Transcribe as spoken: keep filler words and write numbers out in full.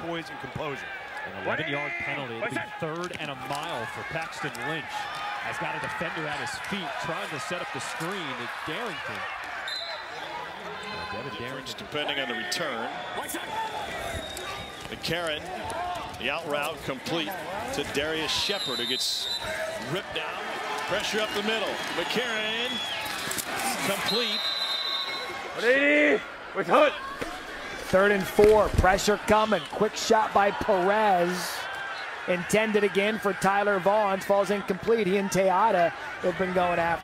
poise and composure. An eleven yard penalty. It'll be third and a mile for Paxton Lynch. Has got a defender at his feet trying to set up the screen. It's Darrington. Difference depending on the return. McCarron, the out route complete to Darius Shepard, who gets ripped down. Pressure up the middle. McCarron complete. Third and four, pressure coming. Quick shot by Perez. Intended again for Tyler Vaughn. Falls incomplete. He and Texada have been going after.